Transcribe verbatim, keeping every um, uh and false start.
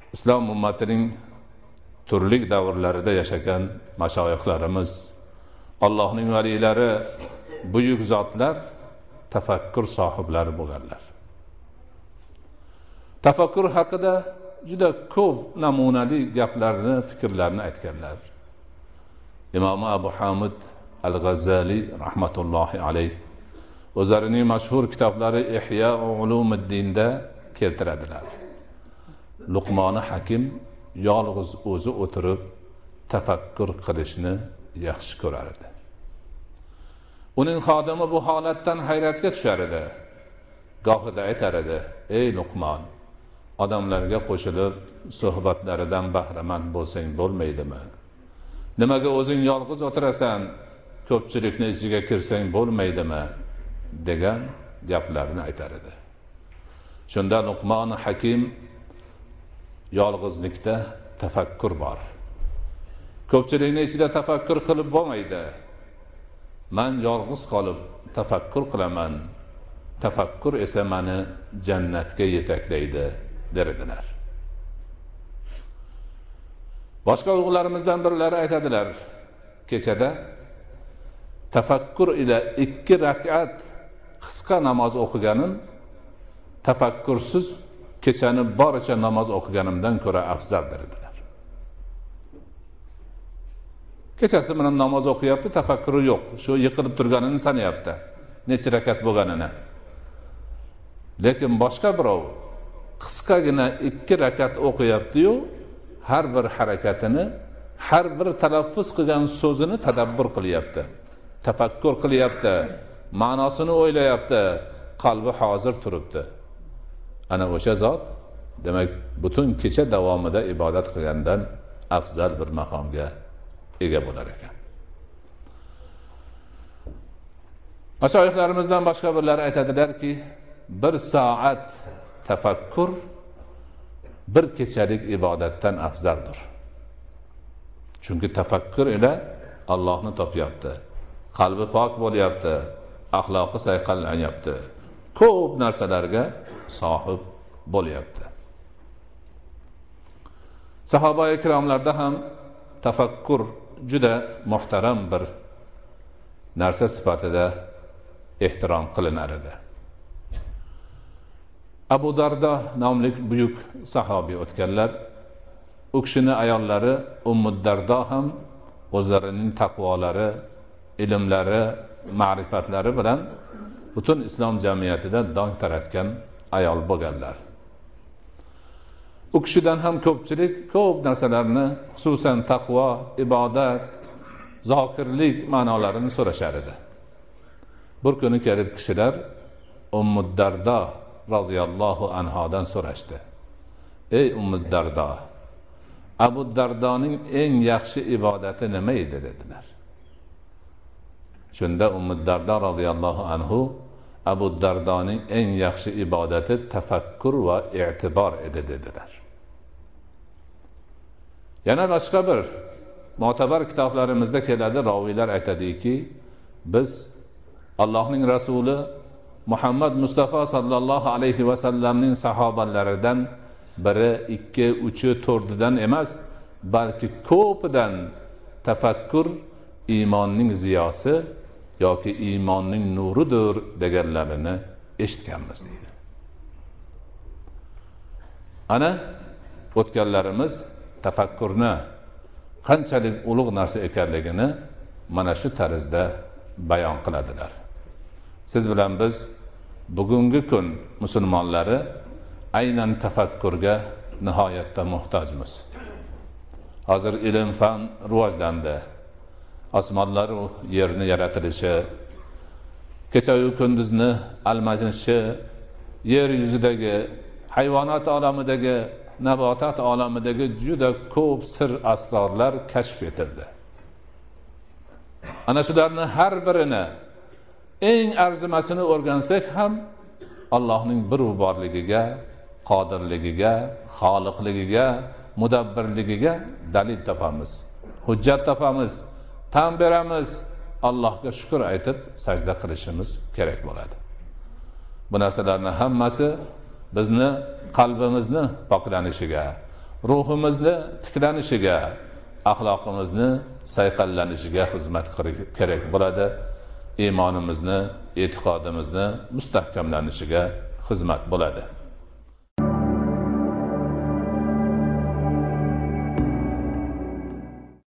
islom ummatining turli davrlarida yashagan mashoyixlarimiz, Allohning valilari, buyuk zotlar tafakkur sohiblari bo'lganlar. Tafakkur haqida juda ko'p namunali gaplarni, fikrlarni aytganlar. Imom Abu Hamid al-G'azzali rahmatullohi alayh o'zlarining mashhur kitoblari Ihya Ulumuddinda keltiradilar. Luqmoni Hakim yolg'iz o'zi o'tirib tafakkur qilishni yaxshi ko'rar edi. Uning xodimi bu holatdan hayratga tushar edi. Gohida aytar edi: "Ey Luqmon, odamlarga qo'shilib suhbatlaridan bahramand bo'lsang bo'lmaydimi? Nimaga o'zing yolg'iz o'tirasan? Ko'pchilikni ichiga kirsang bo'lmaydimi?" degan gaplarni aytar edi. Shunda Luqmon Hakim yolg'izlikda tafakkur bor. Ko'pchilikning ichida tafakkur qilib bo'lmaydi. Men yolg'iz qolib tafakkur qilaman. Tafakkur esa meni jannatga yetaklaydi derdilar. Boshqa ulug'larimizdan birlari aytadilar: kechada tafakkur ila ikki rakat qisqa namoz o'qiganim tafakkursiz kechani boricha namoz o'qiganimdan ko'ra afzaldir dedilar. Kechasi bilan namoz o'qiyapti, tafakkuri yo'q. Shu yiqilib turganini sanayapti, necha rakat bo'lganini. Lekin boshqa birov qisqagina ikki rakat o'qiyapti-yu, har bir harakatini, har bir talaffuz qilgan so'zini tadabbur qilyapti, tafakkur qilyapti, ma'nosini o'ylayapti, qalbi hozir turibdi. Ana o'sha zot demak butun kecha davomida ibodat qilgandan afzal bir maqomga ega bo'lar ekan. Mashoyixlarimizdan boshqa birlari aytadilarki, bir soat tafakkur bir kechalik ibodatdan afzaldir. Chunki tafakkur ila Allohni topyapti, qalbi pok bo'lyapti, axloqi sayqallanyapti, ko'p narsalarga sohib bo'lyapti. Sahoba-i ikromlarda ham tafakkur juda muhtaram bir narsa sifatida ehtirom qilinar edi. Abu Dardo nomli buyuk sahobiy o'tganlar, u kishini ayollari Ummu Dardo ham o'zlarining taqvolari, ilmlari, ma'rifatlari bilan butun islom jamiyatida dong taratgan ayol bo'lganlar. U kishidan ham ko'pchilik ko'p narsalarni, xususan taqvo, ibodat, zokirlik ma'nolarini so'rashar edi. Bir kuni kelib kishilar Ummu Dardo radhiyallohu anhodan so'rashdi: "Ey Ummu Dardo, Abu Dardoning eng yaxshi ibodati nima edi?" dedilar. Shunda Ummu Dardo radhiyallohu anhu Abu Dardoning eng yaxshi ibodati tafakkur va i'tibor edi dedilar. Yana boshqa bir mo'tabar kitoblarimizda keladi, roviylar aytadiki, biz Allohning rasuli Muhammad Mustafa sallallohu alayhi va sallamning sahobalaridan biri, ikki, uchi, to'rtidan emas, balki ko'pidan tafakkur iymonning ziyosi yoki iymonning nuridir deganlarini eshitganmiz deydi. Ana o'tganlarimiz tafakkurni qanchalik ulug' narsa ekanligini mana shu tarzda bayon qiladilar. Siz bilan biz bugungi kun musulmonlari aynan tafakkurga nihoyatda muhtojmiz. Hozir ilm fan rivojlandi. Osmonlar va yerni yaratilishi, kecha-yu kunduzni almashishi, yer yuzidagi, hayvonot olamidagi, nabotat olamidagi juda ko'p sir asrorlar kashf etildi. Ana shularni har birini eng arzimasini o'rgansak ham Allohning bir borligiga, qodirligiga, xoliqligiga, mudabbirligiga dalil topamiz, hujjat topamiz, tan beramiz, Allohga shukr aytib sajda qilishimiz kerak bo'ladi. Bu narsalarning hammasi bizni qalbimizni poklanishiga, ruhimizni tiklanishiga, axloqimizni sayqallanishiga xizmat kerak bo'ladi. Iymonimizni, e'tiqodimizni mustahkamlanishiga xizmat bo'ladi.